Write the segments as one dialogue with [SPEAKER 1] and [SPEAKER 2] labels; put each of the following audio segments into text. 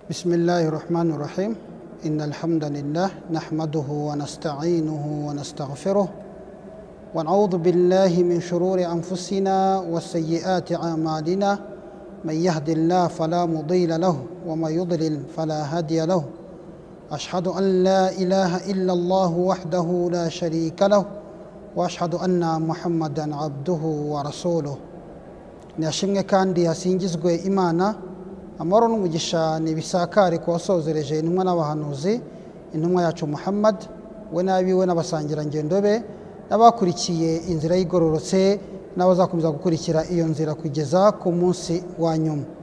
[SPEAKER 1] بسم الله الرحمن الرحيم إن الحمد لله نحمده ونستعينه ونستغفره ونعوذ بالله من شرور أنفسنا وسيئات أعمالنا من يهد الله فلا مضل له ومن يضلل فلا هادي له أشهد أن لا إله إلا الله وحده لا شريك له وأشهد أن محمدا عبده ورسوله nashimwe kandi hasingizwe Imana amahoro n'umugisha nibisakare ku wasozereje intumwa n'abahanuzi intumwa yacu Muhammad we nabiwe n'abasangira ngendo be n'abakurikiye inzira y'igororotse n'abazakomeza gukurikira iyo nzira kugeza ku munsi wa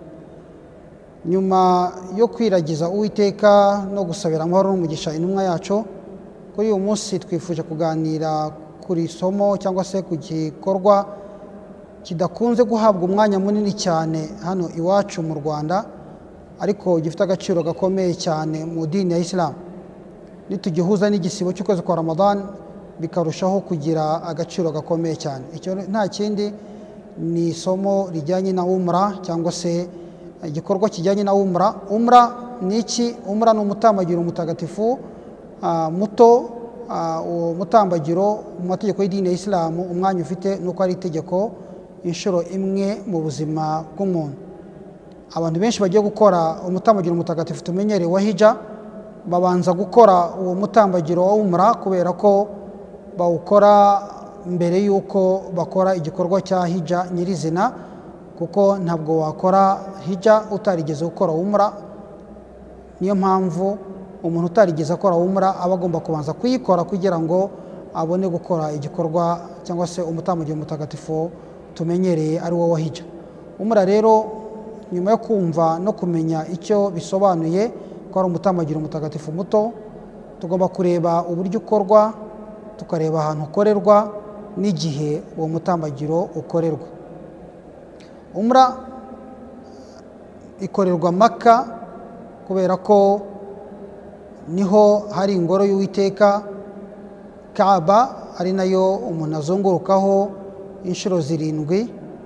[SPEAKER 1] nyuma yo kwiragiza Uwiteka no gusabira amahoro n'umugisha intumwa yacu kuri uyu munsi twifuje kuganira kuri somo cyangwa se ku gikorwa kidakunze guhabwa umwanya munini cyane hano iwacu mu Rwanda ariko gifite agaciro gakomeye cyane mu dini ya Islam nitugihuza n'igisibo cy'ukwezi kwa Ramadan bikarushaho kugira agaciro gakomeye cyane. Icyo nta kindi ni somo rijyanye na umra cyangwa se igikorwa kijyanye na umra ni iki? Umra ni umutambagiro mutagatifu muto umutambagiro mu mategeko y'idini ya Islam umwanya ufite nuko ari itegeko inshuro imwe mu buzima bw'umuntu. Abantu benshi bagiye gukora umutambagiro mutagatifu tumenyereye wa hija babanza gukora uwo mutambagiro wa umra kubera ko bawukora mbere yuko bakora igikorwa cya hija nyirizina, kuko ntabwo wakora hija utarigeze gukora umra. Niyo mpamvu umuntu utarigeze akora umra aba agomba kubanza kuyikora kugira ngo abone gukora igikorwa cyangwa se umutambagiro mutagatifu tumenyereye ari wo wa hija. Umra rero nyuma yo kumva no kumenya icyo bisobanuye ko ari umutambagiro mutagatifu muto, tugomba kureba uburyo ukorwa, tukareba ahantu ukorerwa n'igihe uwo mutambagiro ukorerwa. Umra ikorerwa Makka kubera ko niho hari ingoro y'Uwiteka Kaaba, ari nayo umuntu azungurukaho inshuro 7,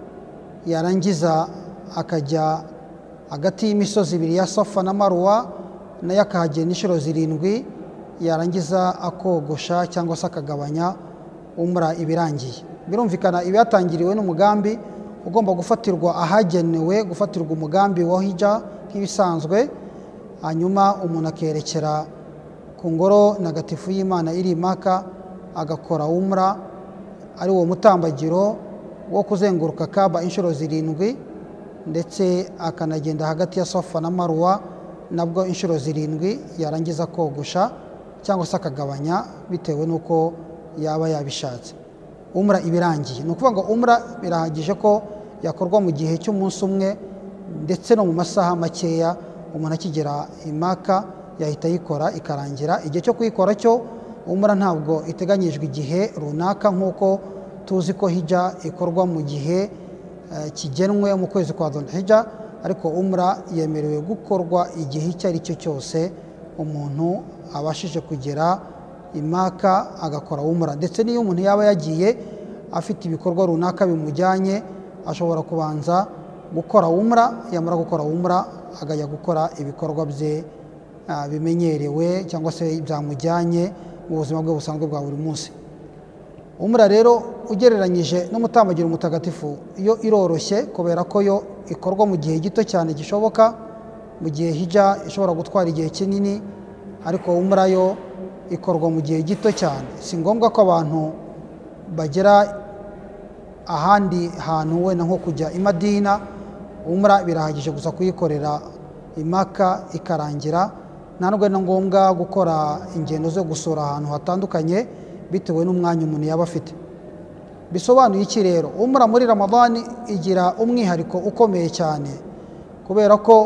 [SPEAKER 1] yarangiza akajya hagati y'imisozi 2 ya Safa na Marwa nayo akahagenda inshuro 7, yarangiza akogosha cyangwa se akagabanya umra ibirangiye. Birumvikana ibyatangiriwe n'umugambi ugomba gufatirwa ahagenewe gufatirwa umugambi wa hija nk'ibisanzwe, hanyuma umuntu akerekera ku ngoro ntagatifu y'Imana iri Makka agakora umra, ari uwo mutambagiro wo kuzenguruka Kaaba inshuro 7 ndetse akanagenda hagati ya Safa na Marwa nabwo inshuro 7, yarangiza kogosha cyangwa se akagabanya bitewe nuko yaba yabishatse. Umra ibirangiye ni ukuvuga ngo umra birahagije ko yakorwa mu gihe cy'umunsi umwe ndetse no mu masaha makeya umuntu akigera i Makka yahita yikora ikarangira. Igihe cyo kuyikora cyo umra ntabwo iteganyijwe igihe runaka nk'uko tuzi ko hija ikorwa mu gihe kigenwe mu kwezi kwa Dhul-Hijja, ariko umra yemerewe gukorwa igihe icyo ari cyo cyose umuntu abashije kugera i Makka agakora umra. Ndetse niyo umuntu yaba yagiye afite ibikorwa runaka bimujyanye ashobora kubanza gukora umra, yamara gukora umra agajya gukora ibikorwa bye bimenyerewe cyangwa se byamujyanye mu buzima bwe busanzwe bwa buri munsi. Umra rero ugereranyije n'umutambagiro mutagatifu yo iroroshye kubera ko yo ikorwa mu gihe gito cyane gishoboka, mu gihe hija ishobora gutwara igihe kinini, ariko umra yo ikorwa mu gihe gito cyane. Si ngombwa ko abantu bagera ahandi hantu wenda nko kujya i Madina. Umra birahagije gusa kuyikorera i Makka ikarangira, nta nubwo ari ngombwa gukora ingendo zo gusura ahantu hatandukanye bitewe n'umwanya umuntu yaba afite. Bisobanuye iki rero? Umra muri Ramadan igira umwihariko ukomeye cyane kubera ko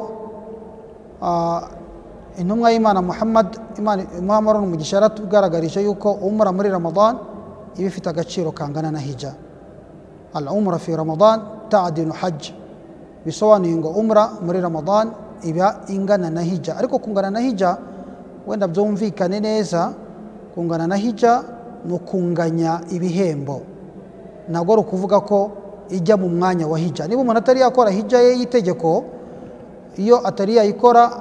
[SPEAKER 1] intumwa y'Imana Muhammad n'umugisha yaratugaragarije yuko umra muri Ramadan iba ifite agaciro kangana na hija. Al-umra fi Ramadan ta'dilu hajj. Bisobanuye ngo umra muri Ramadan iba ingana na hija, ariko kungana na hija wenda byumvikane neza, kungana na hija no kunganya ibihembo, ntabwo ari ukuvuga ko ijya mu mwanya wa hija. Niba umuntu atari yakora hija ye y'itegeko, iyo atari yayikora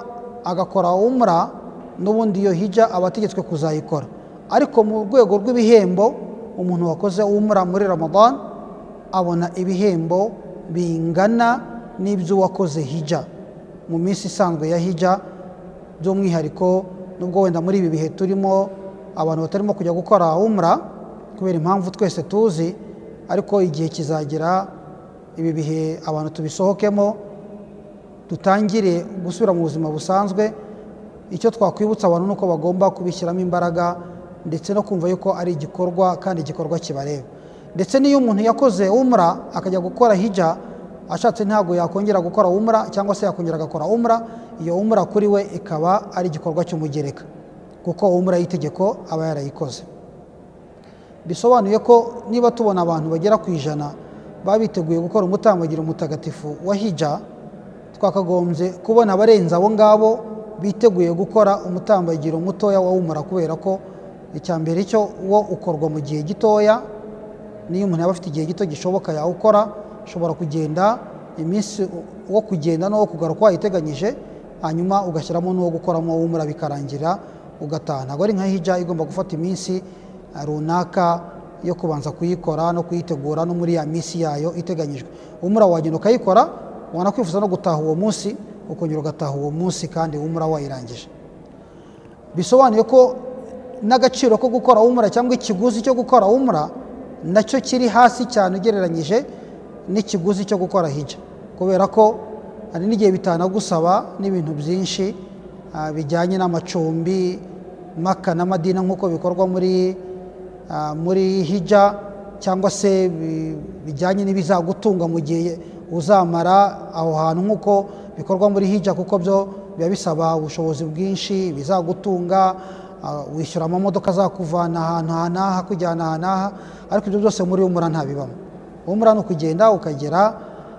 [SPEAKER 1] agakora umra n'ubundi iyo hijja abategetswe kuzayikora, ariko mu rwego rw'ibihembo umuntu wakoze umra muri Ramadan abona ibihembo bingana n'ibyo wakoze hijja mu minsi isanzwe ya hijja, by'umwihariko nubwo wenda muri ibi bihe turimo abantu batarimo kujya gukora umra kubera impamvu twese tuzi, ariko igihe kizagera ibi bihe abantu tubisohokemo dutangire gusubira mu buzima busanzwe. Icyo twakwibutsa abantu nuko bagomba kubishyiramo imbaraga ndetse no kumva yuko ari igikorwa kandi igikorwa kibareba. Ndetse n'iyo umuntu yakoze umra akajya gukora hijja ashatse ntago yakongera gukora umra cyangwa se yakongera agakora umra, iyo umra kuri we ikaba ari igikorwa cy'umugereka kuko umra y'itegeko aba yarayikoze. Bisobanuye ko niba tubona abantu bagera ku 100 babiteguye gukora umutambagiro mutagatifu wa hijja, twakagombye kubona abarenze abo ngabo biteguye gukora umutambagiro mutoya wa umra, kubera ko icyambere cyo wo ukorwa mu gihe gitoya. Niyo umuntu yaba afite igihe gito gishoboka yawukora, ushobora kugenda iminsi wo kugenda no kugaruka yiteganyije, hanyuma ugashyiramo n'uwo gukoramo umra bikarangira ugataha. Ntabwo ari nka hijja igomba gufata iminsi runaka yo kubanza kuyikora no kuyitegura no muri ya minsi yayo iteganyijwe. Umra wagenda ukayikora, wana kwifuza no gutaha uwo munsi, ukongera ugataha uwo munsi kandi umra wayirangije. Bisobanuye ko n'agaciro ko gukora umra cyangwa ikiguzi cyo gukora umra nacyo kiri hasi cyane ugereranyije n'ikiguzi cyo gukora hijja, kubera ko hari n'igihe bitanagusaba n'ibintu byinshi bijyanye n'amacumbi, Maka na Madina nk'uko bikorwa muri hijja, cyangwa se bijyanye n'ibizagutunga mu gihe uzamara aho hantu nk'uko bikorwa muri hijja, kuko byo biba bisaba ubushobozi bwinshi, bizagutunga, wishyura amamodoka azakuvana ahantu hanaha kujyana hanaha, ariko ibyo byose muri umra ntabibamo. Umra ni ukugenda ukagera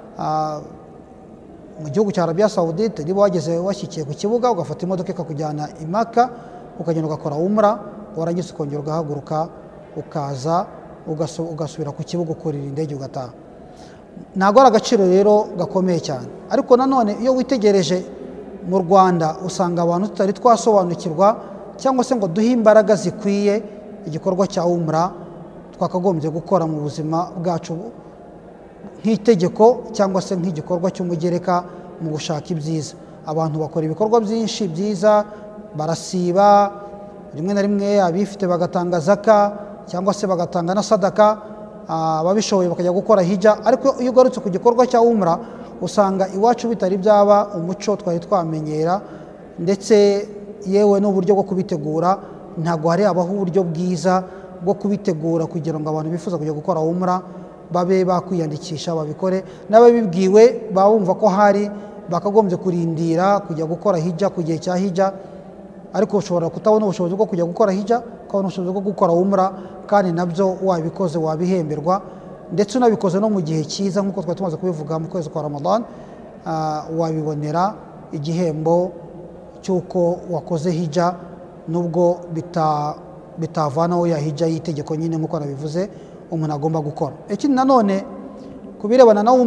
[SPEAKER 1] mu gihugu cya Arabia Saudite, niba wageze washyikiye ku kibuga ugafata imodoka ikakujyana i Maka, ukagenda ugakora umra, warangiza ukongera ugahaguruka ukaza ugasubira ku kibuga ukurira indege ugataha. Ntabwo ari agaciro rero gakomeye cyane, ariko nanone iyo witegereje mu Rwanda usanga abantu tutari twasobanukirwa cyangwa se ngo duhe imbaraga zikwiye igikorwa cya umra twakagombye gukora mu buzima bwacu nk'itegeko cyangwa se nk'igikorwa cy'umugereka mu gushaka ibyiza. Abantu bakora ibikorwa byinshi byiza, barasiba, rimwe na rimwe abifite bagatanga zaka cyangwa se bagatanga na sadaka, ababishoboye bakajya gukora hijja. Ariko iyo ugarutse ku gikorwa cya umra usanga iwacu bitari byaba umuco twari twamenyera, ndetse yewe n'uburyo bwo kubitegura ntabwo hari abaho uburyo bwiza bwo kubitegura kugira ngo abantu bifuza kujya gukora umra babe bakwiyandikisha babikore. N'ababibwiwe bumva ko hari bakagombye kurindira kujya gukora hijja ku gihe cya hijja, ariko ushobora kutabona ubushobozi bwo kujya gukora hijja, ukabona ubushobozi bwo gukora umra, kandi nabyo wabikoze wabihemberwa, ndetse unabikoze no mu gihe cyiza nk'uko twari tumaze kubivuga mu kwezi kwa Ramadan, wabibonera igihembo cy'uko wakoze hijja, nubwo bitavanaho ya hijja y'itegeko nyine nk'uko nabivuze umuntu agomba gukora. Ikindi nanone kubirebana na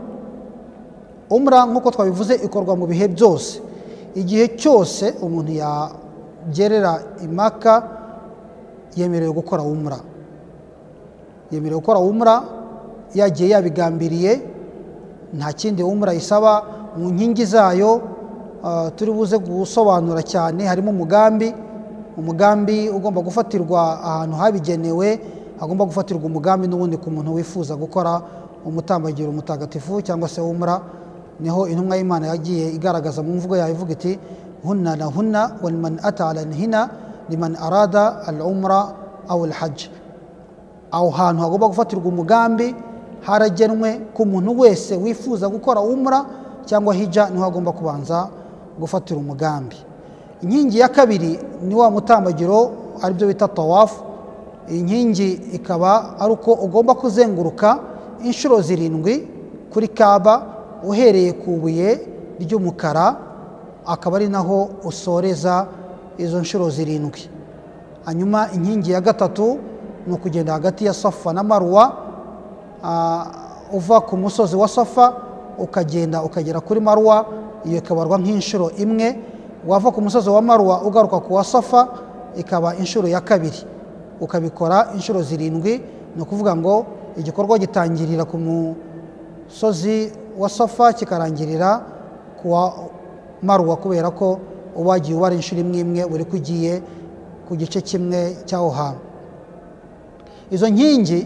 [SPEAKER 1] umra nk'uko twabivuze ikorwa mu bihe byose. Igihe cyose umuntu yagerera i Maka yemerewe gukora umra, yemerewe gukora umra yagiye yabigambiriye, nta kindi umra isaba. Mu nkingi zayo turi buze gusobanura cyane harimo umugambi ugomba gufatirwa ahantu habigenewe, hagomba gufatirwa umugambi n'ubundi ku muntu wifuza gukora umutambagiro mutagatifu cyangwa se umra. Niho intumwa y'Imana yagiye igaragaza mu mvugo yayo ivuga iti hunna la hunna wal man ata ala hina liman arada al umra aw al hajj. Aho hantu hagomba gufatirwa umugambi haragenwe ku muntu wese wifuza gukora umra cyangwa hijja, niho agomba kubanza gufatira umugambi. Inkingi ya kabiri ni wa mutambagiro aribyo bita tawafu. Inkingi ikaba ari uko ugomba kuzenguruka inshuro 7 kuri Kaaba uhereye ku buye ry'umukara, akaba ari naho usoreza izo nshuro 7. Hanyuma inkingi ya gatatu ni ukugenda hagati ya Safa na Marwa, uva ku musozi wa Safa ukagenda ukagera kuri Marwa, iyo ikabarwa nk'inshuro 1. wava ku musozi wa Marwa ugaruka ku wa Safa ikaba inshuro ya kabiri, ukabikora inshuro 7. no kuvuga ngo igikorwa gitangirira ku musozi wa Safa kikarangirira ku wa Marwa, kubera ko ubagiye ubara inshuro imwe uri kugiye ku gice kimwe cyaho hantu. Izo nkingi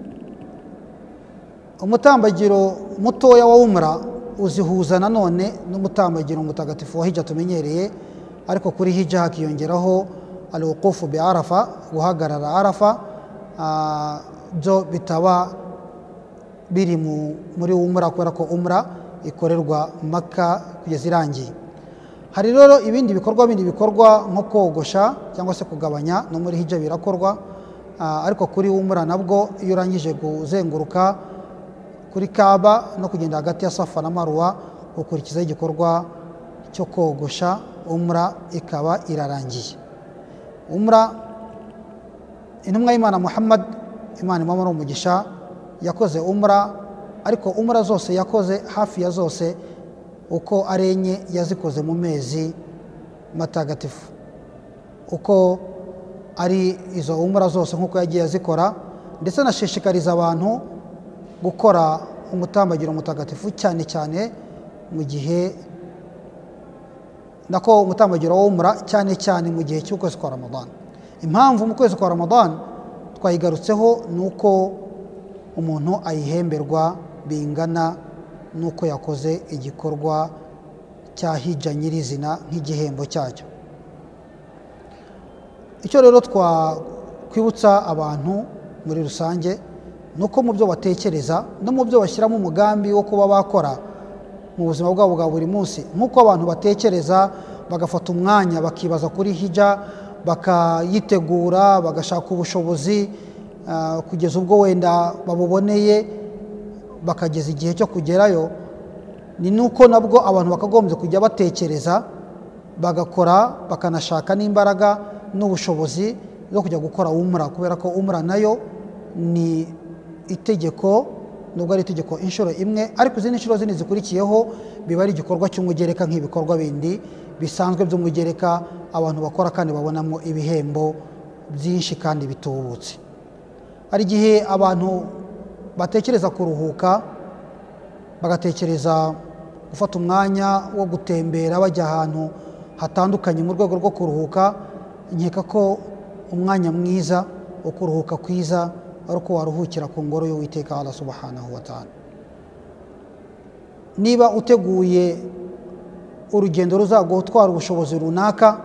[SPEAKER 1] umutambagiro mutoya wa umra uzihuza nanone n'umutambagiro mutagatifu wa hijja tumenyereye, ariko kuri hijja hakiyongeraho al-wuqufu bi Arafa, guhagarara Arafa, byo bitaba biri muri umra kubera ko umra ikorerwa Makka kugeza irangiye. Hari rero ibindi bikorwa nko kogosha cyangwa se kugabanya, no muri hijja birakorwa, ariko kuri umra nabwo iyo urangije kuzenguruka kuri Kaaba no kugenda hagati ya Safa na Marwa ukurikiza igikorwa cyo kogosha, umra ikaba irarangiye. Umra intumwa y'Imana Muhammad, Imana imamara umugisha, yakoze umra, ariko umra zose yakoze hafi ya zose uko arenye yazikoze mu mezi matagatifu, uko ari izo umra zose nkuko yagiye azikora. Ndetse nashishikariza abantu gukora umutambagiro mutagatifu cyane cyane mu gihe nako umutambagiro wa umra cyane cyane mu gihe cy'ukwezi kwa Ramadan. Impamvu mu kwezi kwa Ramadan twayigarutseho nuko umuntu ayihemberwa bingana nuko yakoze igikorwa cya hijja nyirizina nk'igihembo cyacyo. Icyo rero twakwibutsa abantu muri rusange nuko mu byo batekereza no mu byo bashyiramo umugambi wo kuba bakora mu buzima bwabo bwa buri munsi, nkuko abantu batekereza bagafata umwanya bakibaza kuri hijja, bakayitegura, bagashaka ubushobozi kugeza ubwo wenda babuboneye bakageza igihe cyo kugerayo, ni nuko nabwo abantu bakagombye kujya batekereza bagakora, bakanashaka n'imbaraga n'ubushobozi zo kujya gukora umra, kubera ko umra nayo ni itegeko, nubwo ari itegeko inshuro imwe, ariko izindi inshuro zindi zikurikiyeho biba ari igikorwa cy'umugereka nk'ibikorwa bindi bisanzwe by'umugereka abantu bakora kandi babonamo ibihembo byinshi kandi bitubutse. Hari igihe abantu batekereza kuruhuka, bagatekereza gufata umwanya wo gutembera bajya ahantu hatandukanye mu rwego rwo kuruhuka. Nkeka ko umwanya mwiza wo kuruhuka kwiza ari uko waruhukira ku ngoro y'Uwiteka Allah subhanahu wa ta'ala. Niba uteguye urugendo ruzagutwara ubushobozi runaka,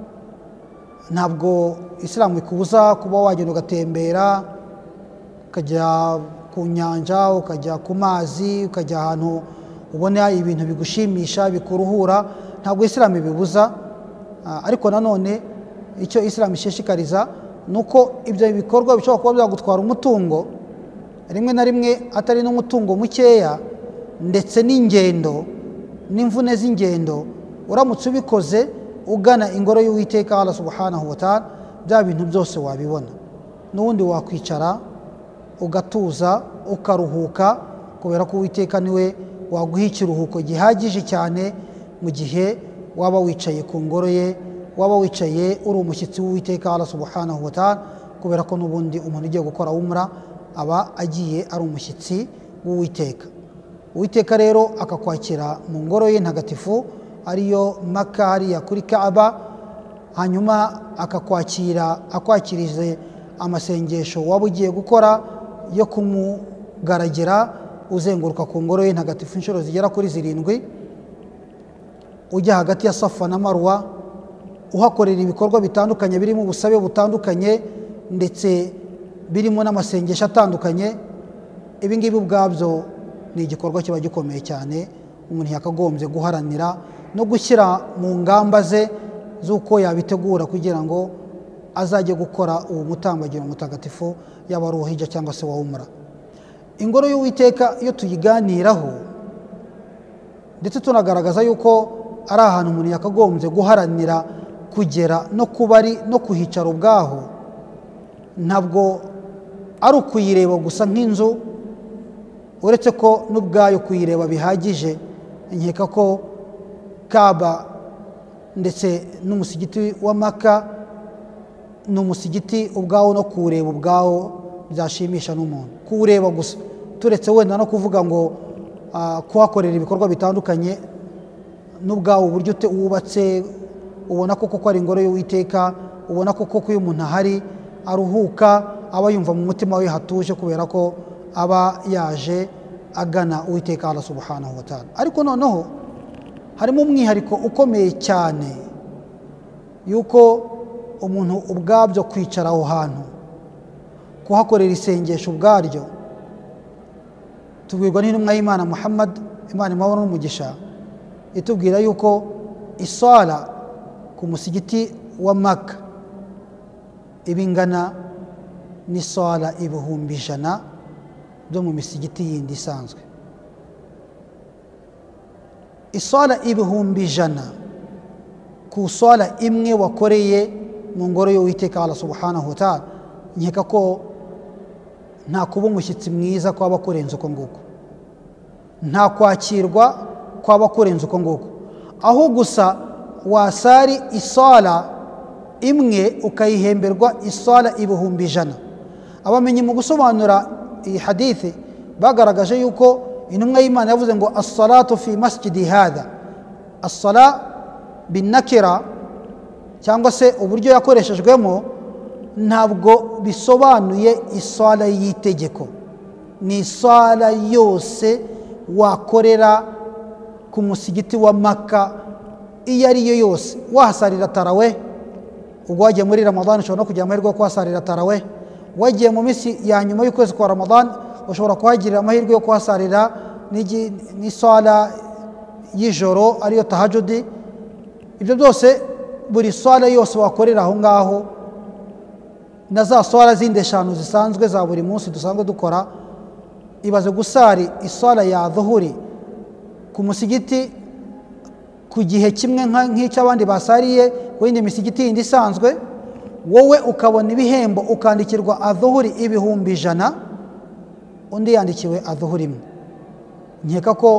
[SPEAKER 1] ntabwo Islam ikubuza kuba wagenda ugatembera, ukajya ku nyanja, ukajya ku mazi, ukajya ahantu ubona ibintu bigushimisha bikuruhura, ntabwo Islam ibibuza. Ariko nanone icyo Islam ishishikariza nuko ibyo bikorwa bishobora kuba byagutwara umutungo, rimwe na rimwe atari n'umutungo mukeya, ndetse n'ingendo n'imvune z'ingendo. Uramutse ubikoze ugana ingoro y'Uwiteka Allah subhanahu wa ta'ala, bya bintu byose wabibona, n'ubundi wakwicara ugatuza ukaruhuka, kubera ko Uwiteka niwe waguha ikiruhuko gihagije cyane mu gihe waba wicaye ku ngoro ye, waba wicaye uri umushyitsi w'Uwiteka Allah subhanahu wa ta'ala, kubera ko n'ubundi umuntu ugiye gukora umra aba agiye ari umushyitsi w'Uwiteka. Uwiteka rero akakwakira mu ngoro ye ntagatifu ariyo Makka, hariya kuri Kaaba, hanyuma akakwakira akwakirize amasengesho waba ugiye gukora yo kumugaragira uzenguruka ku ngoro ye ntagatifu inshuro zigera kuri 7, ujya hagati ya Safa na Marwa, uhakorera ibikorwa bitandukanye birimo ubusabe butandukanye ndetse birimo n'amasengesho atandukanye. Ibi ngibi ubwabyo ni igikorwa kiba gikomeye cyane umuntu yakagombye guharanira no gushyira mu ngamba ze z'uko yabitegura kugira ngo azajye gukora uwo mutambagiro mutagatifu, yaba ari uw'hijja cyangwa se wa umra. Ingoro y'Uwiteka iyo tuyiganiraho ndetse tunagaragaza yuko ari ahantu umuntu yakagombye guharanira kugera no kubari no kuhicara ubwaho, ntabwo ari ukuyireba gusa nk'inzu, uretse ko n'ubwayo kuyireba bihagije. Nkeka ko Kaaba ndetse n'umusigiti wa Makka n'umusigiti ubwawo no kuwureba ubwawo byashimisha n'umuntu kuwureba gusa turetse wenda no kuvuga ngo kuhakorera ibikorwa bitandukanye n'ubwawo uburyo wubatse ubona koko ari ingoro y'Uwiteka ubona koko uyu muntu ahari aruhuka aba yumva mu mutima we hatuje kubera ko aba yaje agana Uwiteka Allah subhanahu wa ta'ala. Ariko noneho harimo umwihariko ukomeye cyane yuko umuntu ubwabyo kwicara aho hantu kuhakorera isengesho ubwaryo tubwirwa n'intumwa y'Imana Muhammad Imana imabona n'umugisha itubwira yuko isala ku musigiti wa Makka ibingana n'isala 100,000 byo mu misigiti yindi isanzwe. Isala 100,000 ku sala imwe wakoreye mu ngoro y'Uwiteka Allah subhanahu wa ta'ala, nkeka ko nta kuba umushyitsi mwiza kwaba kurenze uko nguko, nta kwakirwa kwaba kurenze uko nguko, aho gusa wasari isala imwe ukayihemberwa isala 100,000. Abamenyi mu gusobanura iyi hadithi bagaragaje yuko intumwa y'Imana yavuze ngo as-salatu fi masjidi hadha, as-sala bin nakira cyangwa se uburyo yakoreshejwemo ntabwo bisobanuye isala y'itegeko, ni isala yose wakorera ku musigiti wa Makka iyo ari yo yose. Wahasarira tarawih, ubwo wagiye muri Ramadan ushobora no kujya amahirwe yo kuhasarira tarawih, wagiye mu minsi ya nyuma y'ukwezi kwa Ramadan ushobora kuhagirira amahirwe yo kuhasarira n'isala y'ijoro ariyo tahajudi. Ibyo byose buri sala yose wakorera aho ngaho na za sala zindi 5 zisanzwe za buri munsi dusanzwe dukora, ibaze gusari isala ya dhuhuri ku musigiti ku gihe kimwe nk'icy'abandi basariye ku yindi misigiti yindi isanzwe, wowe ukabona ibihembo ukandikirwa adhuhuri 100,000 undi yandikiwe adhuhuri imwe. Nkeka ko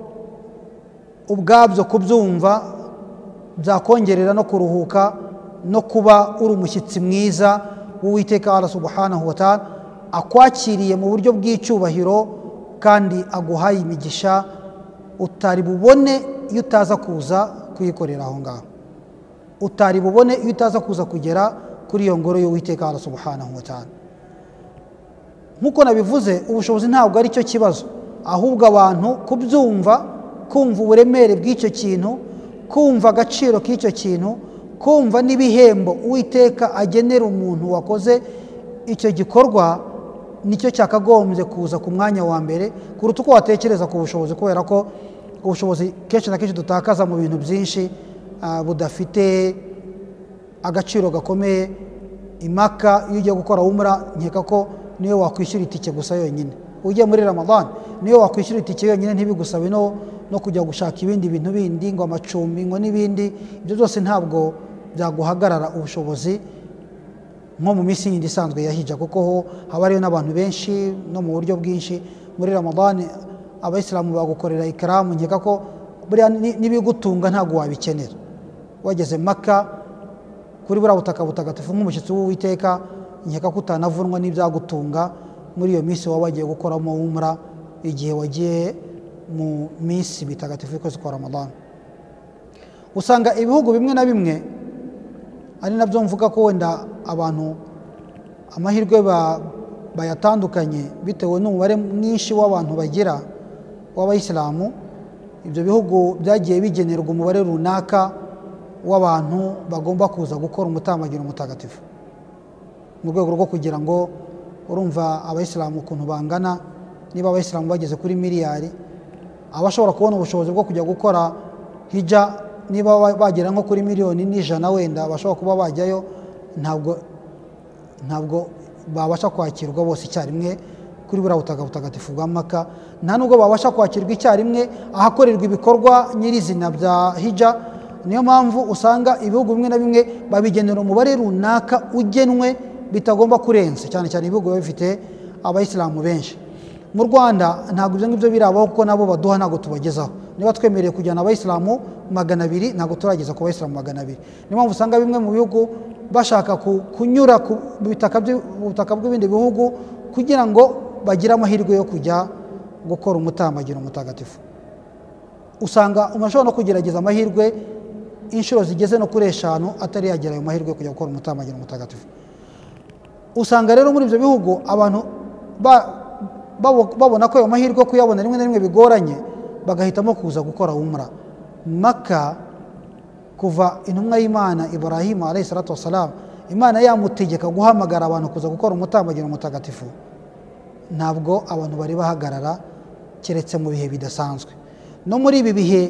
[SPEAKER 1] ubwabyo kubyumva byakongerera no kuruhuka no kuba uri umushyitsi mwiza w'Uwiteka Allah subhanahu wa ta'ala, akwakiriye mu buryo bw'icyubahiro kandi aguhaye imigisha utari bubone iyo utaza kuza kuyikorera aho ngaho, utari bubone iyo utaza kuza kugera kuri iyo ngoro y'Uwiteka Allah subhanahu wa ta'ala. Nkuko nabivuze, ubushobozi ntabwo ari cyo kibazo, ahubwo abantu kubyumva, kumva uburemere bw'icyo kintu, kumva agaciro k'icyo kintu, kumva n'ibihembo Uwiteka agenera umuntu wakoze icyo gikorwa, nicyo cyakagombye kuza ku mwanya wa mbere kuruta uko watekereza ku bushobozi, kubera ko ubushobozi kenshi na kenshi dutakaza mu bintu byinshi budafite agaciro gakomeye. Imaka iyo ugiye gukora umra, nkeka ko niyo wakwishyura itike gusa yonyine. Ugiye muri Ramadan niyo wakwishyura itike yonyine, ntibigusabe no kujya gushaka ibindi bintu bindi ngo amacumbi ngo n'ibindi. Ibyo byose ntabwo byaguhagarara ubushobozi nko mu minsi yindi isanzwe ya hija, kuko ho haba hariyo n'abantu benshi no mu buryo bwinshi. Muri Ramadan abayisilamu bagukorera ikaramu, nkeka ko buriya n'ibigutunga ntabwo wabikenera. Wageze Makka kuri buriya butaka butagatifu nk'umushyitsi w'Uwiteka, nkeka ko utanavunwa n'ibyagutunga muri iyo minsi waba wagiye gukoramo umra, igihe wagiye mu minsi bitagatifu y'ukwezi kwa Ramadan. Usanga ibihugu bimwe na bimwe ari nabyo mvuga ko wenda abantu amahirwe bayatandukanye bitewe n'umubare mwinshi w'abantu bagira w'abayisilamu. Ibyo bihugu byagiye bigenerwa umubare runaka w'abantu bagomba kuza gukora umutambagiro mutagatifu, mu rwego rwo kugira ngo, urumva abayisilamu ukuntu bangana, niba abayisilamu bageze kuri miliyari, abashobora kubona ubushobozi bwo kujya gukora hija niba bagera nko kuri 1,100,000 wenda bashobora kuba bajyayo, ntabwo babasha kwakirwa bose icyarimwe kuri buriya butaka butagatifu bwa Makka. Nta nubwo babasha kwakirwa icyarimwe ahakorerwa ibikorwa nyirizina bya hija. Niyo mpamvu usanga ibihugu bimwe na bimwe babigenera umubare runaka ugenwe bitagomba kurenza, cyane cyane ibihugu biba bifite abayisilamu benshi. Mu Rwanda ntabwo ibyo ngibyo birabaho, kuko nabo baduha ntabwo tubagezaho. niba twemereye kujyana abayisilamu 200 ntabwo turageza ku bayisilamu 200. Niyo mpamvu usanga bimwe mu bihugu bashaka kunyura ku butaka bw'ibindi bihugu kugira ngo bagire amahirwe yo kujya gukora umutambagiro mutagatifu. Usanga umuntu ashobora no kugerageza amahirwe inshuro zigeze no kuri 5 atari yagera ayo mahirwe yo kujya gukora umutambagiro mutagatifu. Usanga rero muri ibyo bihugu abantu babona ko ayo mahirwe yo kuyabona rimwe na rimwe bigoranye, bagahitamo kuza gukora umra. Maka kuva intumwa y'Imana Ibrahim alayhi salatu wassalam Imana yamutegeka guhamagara abantu kuza gukora umutambagiro mutagatifu, ntabwo abantu bari bahagarara keretse mu bihe bidasanzwe. No muri ibi bihe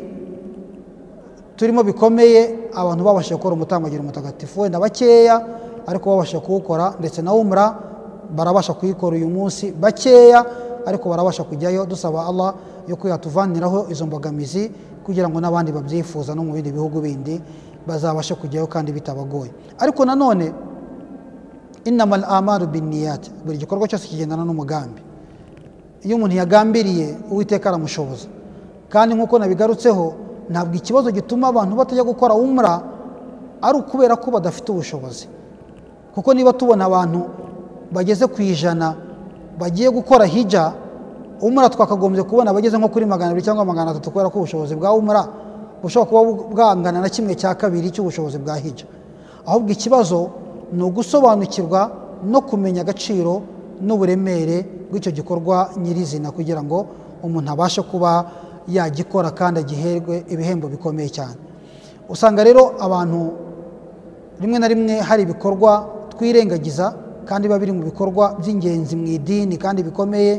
[SPEAKER 1] turimo bikomeye abantu babasha gukora umutambagiro mutagatifu wenda bakeya, ariko babasha kuwukora, ndetse na umra barabasha kuyikora uyu munsi bakeya, ariko barabasha kujyayo. Dusaba Allah yo kuyatuvaniraho izo mbogamizi kugira ngo n'abandi babyifuza no mu bindi bihugu bindi bazabashe kujyayo kandi bitabagoye. Ariko nanone innamal a'malu binniyat, buri gikorwa cyose kigendana n'umugambi. Iyo umuntu yagambiriye Uwiteka aramushoboza, kandi nkuko nabigarutseho ntabwo ikibazo gituma abantu batajya gukora umra ari ukubera ko badafite ubushobozi. Kuko niba tubona abantu bageze ku 100 bagiye gukora hijja, umra twakagombye kubona bageze nko kuri 200 cyangwa 300 kubera ko ubushobozi bwa umra bushobora kuba bwangana na 1/2 cy'ubushobozi bwa hijja. Ahubwo ikibazo ni ugusobanukirwa no kumenya agaciro n'uburemere bw'icyo gikorwa nyirizina kugira ngo umuntu abashe kuba yagikora kandi agiherwe ibihembo bikomeye cyane. Usanga rero abantu rimwe na rimwe hari ibikorwa twirengagiza kandi biba biri mu bikorwa by'ingenzi mu idini kandi bikomeye.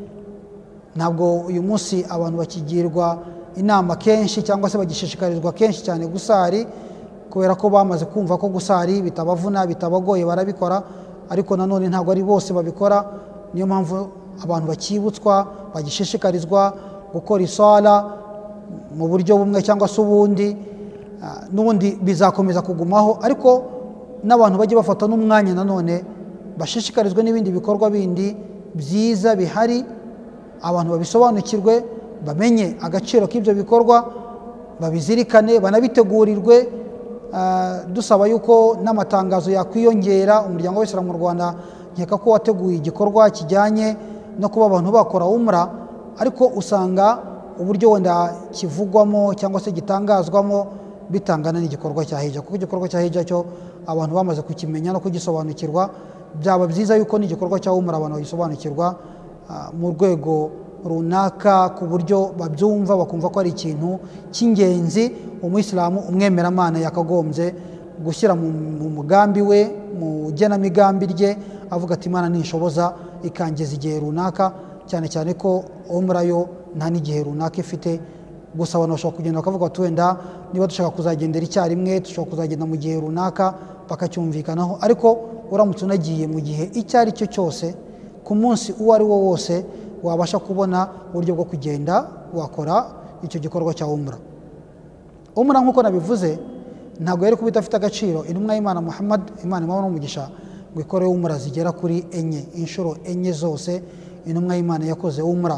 [SPEAKER 1] Ntabwo uyu munsi abantu bakigirwa inama kenshi cyangwa se bagishishikarizwa kenshi cyane gusari, kubera ko bamaze kumva ko gusari bitabavuna bitabagoye barabikora, ariko nanone ntabwo ari bose babikora. Niyo mpamvu abantu bakibutswa bagishishikarizwa gukora isala mu buryo bumwe cyangwa se ubundi, n'ubundi bizakomeza kugumaho, ariko n'abantu bajye bafata n'umwanya nanone bashishikarizwe n'ibindi bikorwa bindi byiza bihari, abantu babisobanukirwe, bamenye agaciro k'ibyo bikorwa, babizirikane, banabitegurirwe. Dusaba yuko n'amatangazo yakwiyongera. Umuryango w'Isilamu mu Rwanda nkeka ko wateguye igikorwa kijyanye no kuba abantu bakora umra, ariko usanga uburyo wenda kivugwamo cyangwa se gitangazwamo bitangana n'igikorwa cya hijja. Kuko igikorwa cya hijja cyo abantu bamaze kukimenya no kugisobanukirwa, byaba byiza yuko n'igikorwa cya umra abantu bagisobanukirwa mu rwego runaka, ku buryo babyumva bakumva ko ari ikintu cy'ingenzi umuyisilamu umwemeramana yakagombye gushyira mu mugambi we, mu genamigambi rye, avuga ati Imana nishoboza ikangeza igihe runaka, cyane cyane ko umra yo nta n'igihe runaka ifite. Gusa abantu bashobora kugenda bakavuga ati wenda niba dushaka kuzagendera icyarimwe dushobora kuzagenda mu gihe runaka bakacyumvikanaho, ariko uramutse unagiye mu gihe icyo ari cyo cyose ku munsi uwo ari wo wose wabasha kubona uburyo bwo kugenda wakora icyo gikorwa cya umra. Umra nk'uko nabivuze ntabwo yari kuba idafite agaciro. Intumwa y'Imana Muhammad, Imana imuha n'umugisha, ngo ikore umra zigera kuri 4 inshuro 4 zose intumwa y'Imana yakoze umra.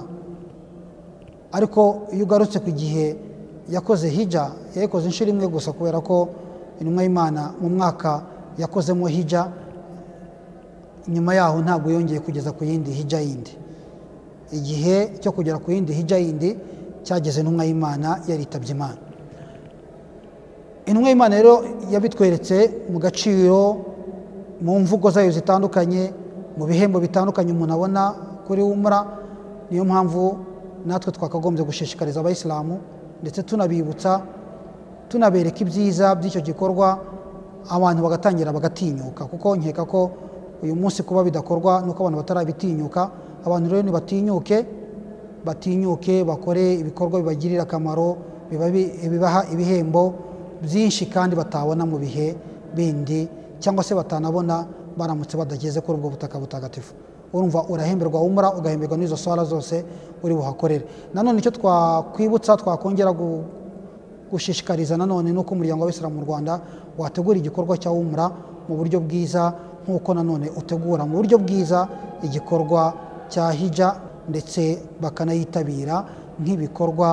[SPEAKER 1] Ariko iyo ugarutse ku gihe yakoze hijja, yayikoze inshuro 1 gusa, kubera ko intumwa y'Imana mu mwaka yakozemo hijja, nyuma yaho ntabwo yongeye kugeza ku yindi hijja yindi. Igihe cyo kugera ku yindi hijja yindi cyageze intumwa y'Imana yaritabye Imana. Intumwa y'Imana rero yabitweretse mu gaciro, mu mvugo zayo zitandukanye, mu bihembo bitandukanye umuntu abona kuri umra. Niyo mpamvu natwe twakagombye gushishikariza abayisilamu ndetse tunabibutsa, tunabereka ibyiza by'icyo gikorwa, abantu bagatangira bagatinyuka. Kuko nkeka ko uyu munsi kuba bidakorwa nuko abantu batarabitinyuka. Abantu rero batinyuke bakore ibikorwa bibagirira akamaro, bibaha ibihembo byinshi kandi batabona mu bihe bindi, cyangwa se batanabona baramutse badageze kuri ubwo butaka butagatifu. Urumva urahemberwa umra, ugahemberwa n'izo swala zose uri buhakorere. Nanone icyo twakwibutsa, twakongera gushishikariza nanone nuko umuryango w'Isilamu mu Rwanda wategura igikorwa cya umra mu buryo bwiza, nkuko nanone utegura mu buryo bwiza igikorwa cya hijja, ndetse bakanayitabira nk'ibikorwa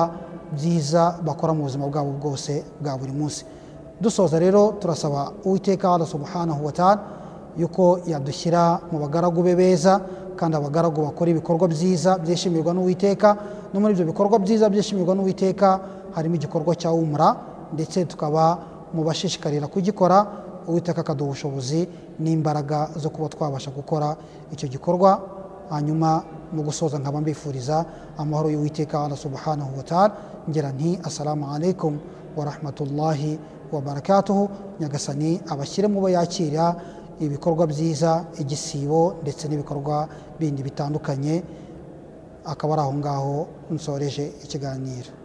[SPEAKER 1] byiza bakora mu buzima bwabo bwose bwa buri munsi. Dusoza rero turasaba Uwiteka Allah subhanahu wa ta'ala yuko yadushyira mu bagaragu be beza, kandi abagaragu bakora ibikorwa byiza byishimirwa n'Uwiteka. No muri ibyo bikorwa byiza byishimirwa n'Uwiteka harimo igikorwa cya umra, ndetse tukaba mu bashishikarira kugikora. Uwiteka akaduha ubushobozi n'imbaraga zo kuba twabasha gukora icyo gikorwa. Hanyuma mu gusoza nkaba mbifuriza amahoro y'Uwiteka Allah subhanahu wa ta'ala, ngira nti assalamu alaikum wa rahmatullahi wa barakatuhu. Nyagasani abashyire mu bo yakira ibikorwa byiza, igisibo ndetse n'ibikorwa bindi bitandukanye. Akaba ari aho ngaho nsoreje ikiganiro.